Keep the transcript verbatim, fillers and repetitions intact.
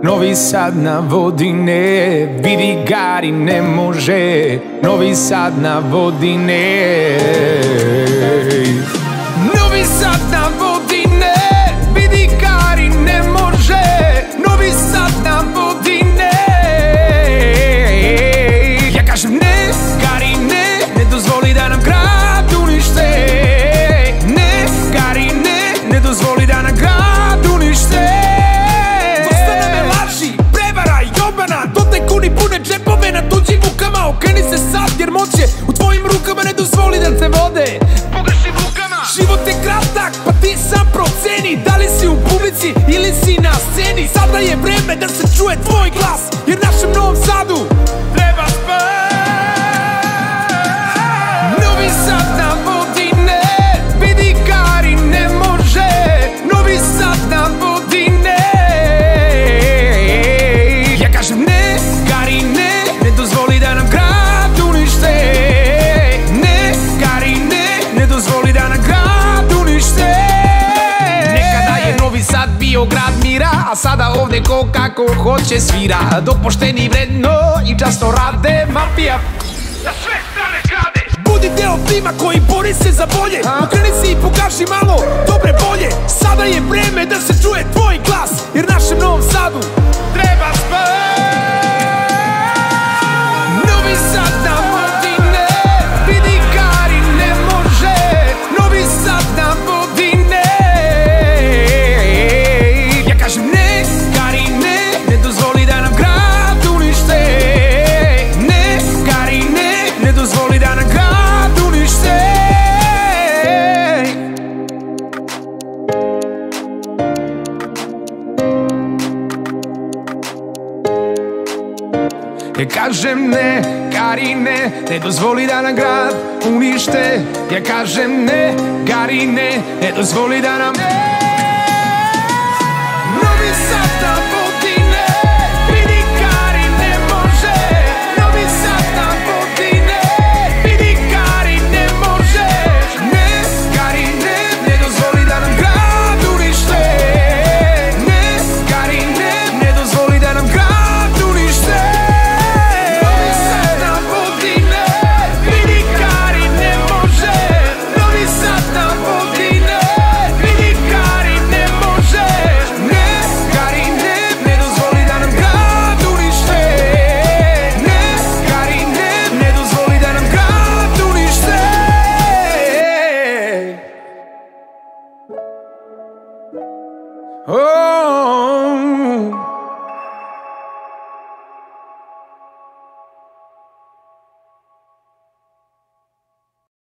Novi Sad na vodi ne, vidi Gari ne može. Novi Sad na vodi ne. Novi Sad na vodi ne, vidi Gari ne može. Novi Sad na vodi ne. Ja kažem ne, Gari ne, ne dozvoli da nam grad unište. Ne, Gari ne, ne dozvoli da nam grad unište. Pune džepove na tuđim mukama. Okreni se sad jer moć je u tvojim rukama. Ne dozvoli da te vode pogrešnim rukama. Život je kratak pa ti sam proceni da li si u publici ili si na sceni. Sada je vreme da se čuje tvoj glas, jer našem Novom Sadu treba spas. Novi Sad na vodi ne, vidi Gari ne može. Novi Sad na vodi ne. Ja kažem ne, Gari ne, ne dozvoli da nam grad unište. Ne, Gari ne, ne dozvoli da nam grad unište. Nekada je Novi Sad bio grad mira, a sada ovde ko kako hoće svira. Dok pošteni vredno i časno rade, mafija na sve strane krade. Budi deo tima koji bori se za bolje. Okreni se i pokaži malo dobre volje. Sada je vreme da se čuje tvoj glas, jer našem Novom Sadu treba spas. Novi Sad na vodi ne, vidi Gari ne može. Novi Sad na vodi ne. Ja kažem ne, Gari ne, ne dozvoli da nam grad unište. Ne, Gari ne, ne dozvoli da nam grad unište. Ja kažem ne, Gari ne, ne dozvoli da nam grad unište. Ja kažem ne, Gari ne, ne dozvoli da nam Novi Sad na vodi ne, vidi Gari ne može. Novi Sad na vodi ne, vidi Gari ne može. Ne, Gari ne, ne dozvoli da nam grad unište. Ne, Gari ne, ne dozvoli da nam grad unište. Oh